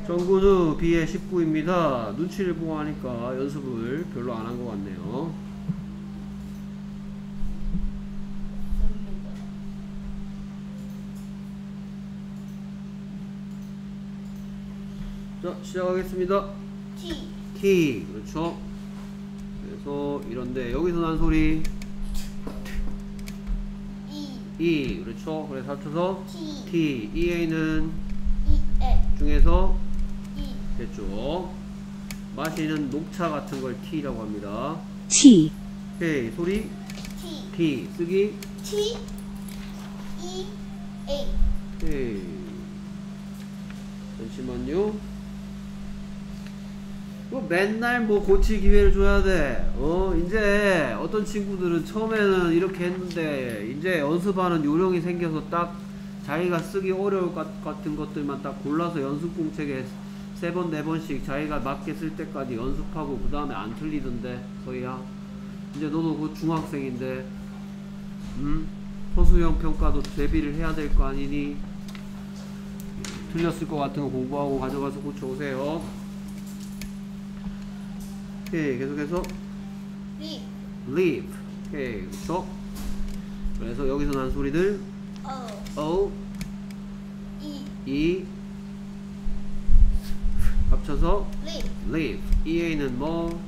정근우 B의 19입니다. 눈치를 보고 하니까 연습을 별로 안 한 것 같네요. 자, 시작하겠습니다. T. 그렇죠. 그래서 이런데 여기서 난 소리 E. 그렇죠. 그래서 합쳐서 T. EA는 중에서 됐죠. 마시는 녹차 같은 걸 T라고 합니다. T. 오케이. 소리 T. 쓰기 T E A. 오케이. 잠시만요. 맨날 뭐 고칠 기회를 줘야 돼. 이제 어떤 친구들은 처음에는 이렇게 했는데 이제 연습하는 요령이 생겨서 딱 자기가 쓰기 어려울 것 같은 것들만 딱 골라서 연습 공책에 3번, 4번씩 자기가 맞게 쓸 때까지 연습하고 그 다음에 안 틀리던데. 서희야, 이제 너도 곧 중학생인데 서수형 평가도 대비를 해야 될 거 아니니 틀렸을 것 같은 거 공부하고 가져가서 고쳐오세요. 오케이. 계속해서 leave. 오케이. 그렇죠. 그래서 여기서 난 소리들 O E 합쳐서 leave. EA는 뭐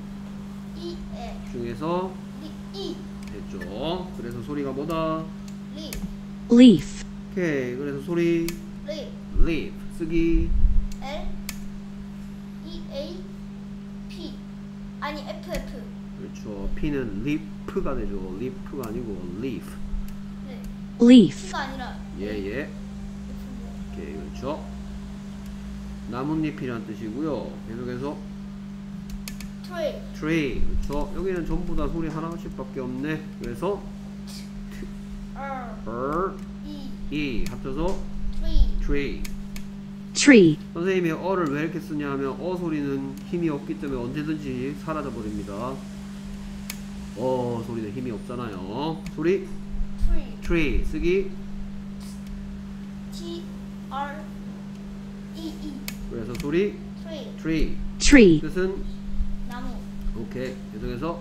중에서 됐죠. 그래서 소리가 뭐다? Leaf. 오케이. 그래서 소리 leave. 쓰기 L E A P. 아니 F. 그렇죠. P는 leaf가 되죠. leaf가 아니고 leaf. 네. Leaf. F가 아니라 예. F인데. 오케이. 그렇죠. 나뭇잎이란 뜻이고요. 계속해서 tree. 그렇죠. 여기는 전부 다 소리 하나씩 밖에 없네. 그래서 R E 합쳐서 tree. Tree. 선생님이 어를 왜 이렇게 쓰냐 하면 소리는 힘이 없기 때문에 언제든지 사라져 버립니다. 소리는 힘이 없잖아요. 소리 tree. 쓰기 T R E E. 그래서 소리 tree. Tree. 뜻은 나무. 오케이. 계속해서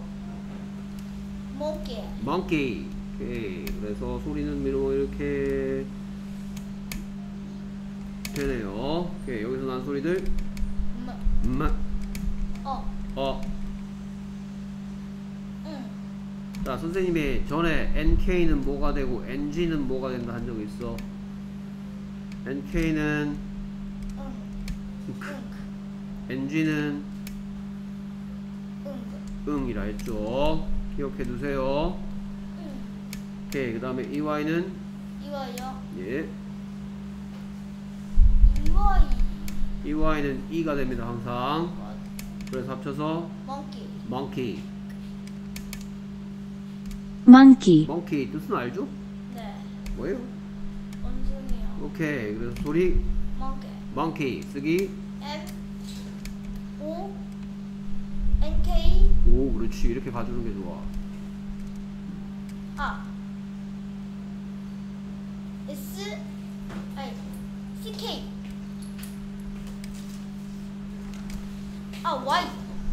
monkey. 오케이. 그래서 소리는 이렇게 되네요. 오케이. 여기서 난 소리들 자, 선생님이 전에 NK는 뭐가 되고 NG는 뭐가 된다 한 적 있어? NK는 NG는 응이라 했죠. 기억해 두세요. 오케이. 그 다음에 EY는 이거요. 예. EY는 E가 됩니다. 항상. 그래서 합쳐서 monkey. Monkey. 뜻은 알죠? 네. 뭐예요? 원숭이요. 오케이. 그래서 소리 monkey. 쓰기 M O N K. 오, 그렇지. 이렇게 봐주는 게 좋아. S 아니 C K. Y.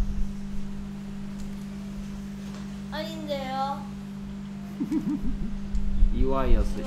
아닌데요. EY였어.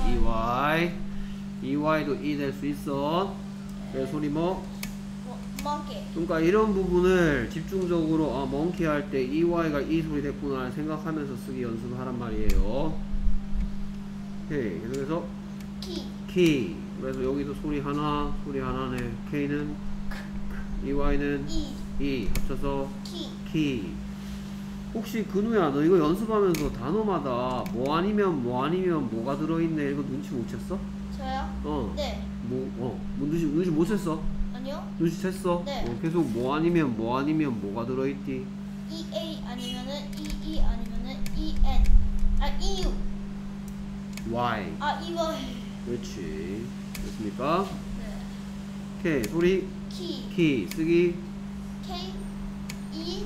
EY도 E 될 수 있어. 그래서 소리 monkey. 그러니까 이런 부분을 집중적으로 monkey 할 때 EY가 E 소리 됐구나 생각하면서 쓰기 연습을 하란 말이에요. 오케이. 계속해서 key. 그래서 여기도 소리 하나네. K는 EY는 E 합쳐서 key. 혹시 근우야, 너 이거 연습하면서 단어마다 뭐 아니면 뭐가 들어있네 이거 눈치 못 챘어? 저요? 네. 눈치 못 챘어? 아니요. 눈치 챘어? 네. 계속 뭐 아니면 뭐가 들어있디? EA 아니면은 EE 아니면은 EN. EU. Y. 이거. 그렇지. 됐습니까? 네. 오케이. 소리 키. 쓰기 K E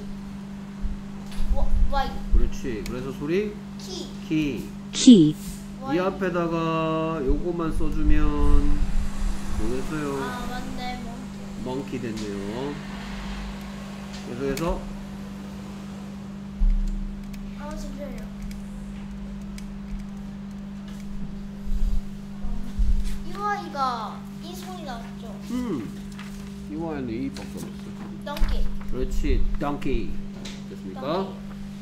Y. 그렇지. 그래서 소리 키. Key. 이 앞에다가 요것만 써주면 뭐겠어요? 맞네. monkey 됐네요. 그래서 잠시만요. 이와이가 이 소리 나왔죠? 이와이는 이 바꿔줬어. donkey. 그렇지, donkey 됐습니까? donkey.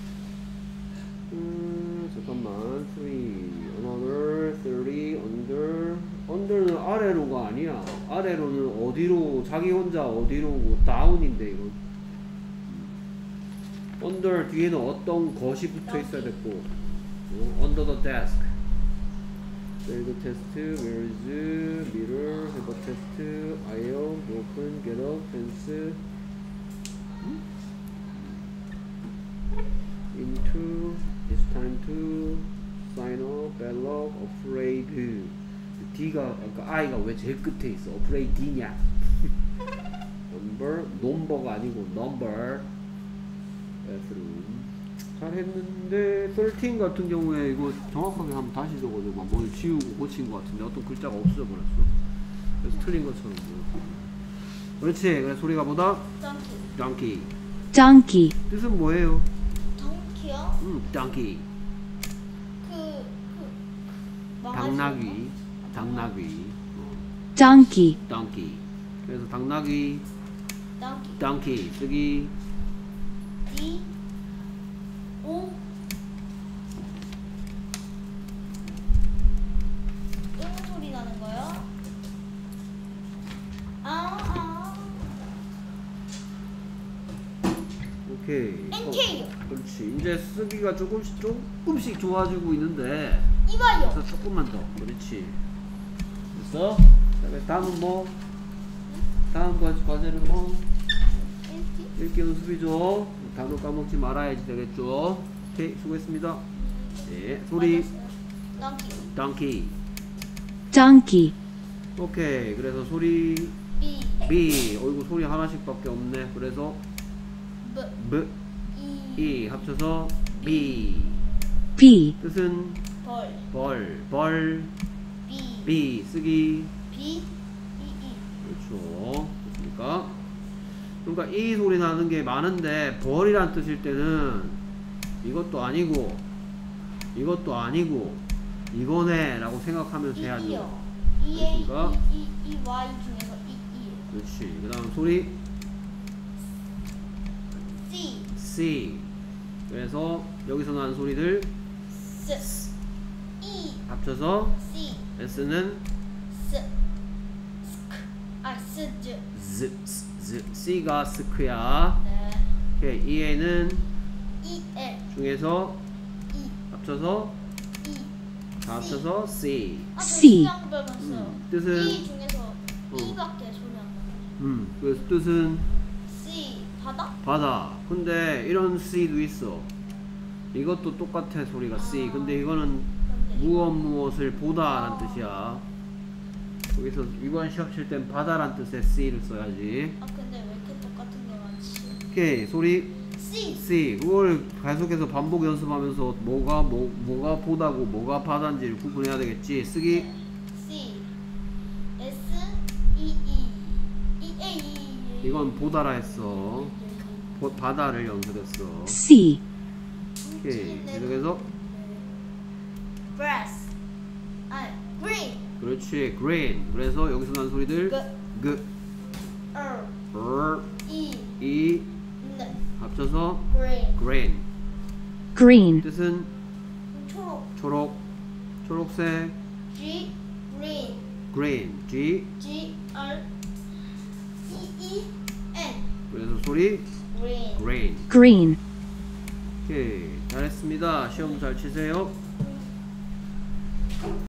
잠깐만. 3 another 3 under는 아래로가 아니야. 아래로는 어디로, 자기 혼자 어디로, 다운인데 이거. under 뒤에는 어떤 것이 붙어 있어야 됐고, under the desk. There the test, where is mirror, have a test, aisle, open, get up, fence, into, it's time to sign up, bad luck, afraid. D가, 그러니까 I가 왜 제일 끝에 있어? afraid D냐? number가 아니고 number. bathroom. 잘했는데 13 같은 경우에 이거 정확하게 한번 다시 적어줘. 막 뭘 지우고 고친 것 같은데 어떤 글자가 없어져 버렸어. 그래서 틀린 것처럼 보여. 그렇지. 그래서 소리가 뭐다? donkey. donkey. donkey, 뜻은 뭐예요? donkey요? donkey. 당나귀. 당나귀. donkey, donkey. 그래서 당나귀. donkey. donkey 쓰기. D O 이런 소리 나는 거요? 오케이. NK요. 그렇지. 이제 쓰기가 조금씩 좋아지고 있는데. 이봐요. 그래서 조금만 더. 그렇지. 됐어? 자, 다음은 뭐? 다음 과제는 뭐? 읽기 연습이죠. 단어 까먹지 말아야지 되겠죠. 오케이, 수고했습니다. 네, 소리. donkey. donkey. donkey, 오케이. 그래서 소리 B B. 어이구, 소리 하나씩밖에 없네. 그래서 B B, E 합쳐서 B. P, 뜻은 벌 벌. B B 쓰기. B E 그렇죠. 됐습니까? 그러니까 이 소리 나는 게 많은데 벌이란 뜻일 때는 이것도 아니고 이것도 아니고 이거네 라고 생각하면 돼야죠. E요. 그러니까 E Y 중에서 E 그렇지. 그 다음 소리 C C. 그래서 여기서 나는 소리들 S E 합쳐서 C S는 S 스즈 Z. C가 스크야. 네 오케이. E에는 E L 중에서 E 합쳐서 E 다 합쳐서 C. C. 수량 배웠어요. 뜻은 E 중에서 E밖에 소리 안 나요. 그래서 뜻은 C 바다? 바다. 근데 이런 C도 있어. 이것도 똑같아 소리가 C. 근데 이거는 그런데 무엇을 보다라는 뜻이야. 여기서 이번 시험 칠 땐 바다란 뜻의 C를 써야지. 근데 왜 이렇게 똑같은 게 많지? 오케이. 소리 C C. 그걸 계속해서 반복 연습하면서 뭐가 보다고 뭐가 바다인지를 구분해야 되겠지. 쓰기 C S E E E A E 이건 보다라 했어. 바다를 연습했어. C, 오케이. 계속해서 grass green 그렇지. green. 그래서 여기서 난 소리들 G R E E N 합쳐서 green green. green, 뜻은 초록 초록색. G green green. G. G R E E N 그래서 소리 green green. green. 오케이. 잘했습니다. 시험 잘 치세요.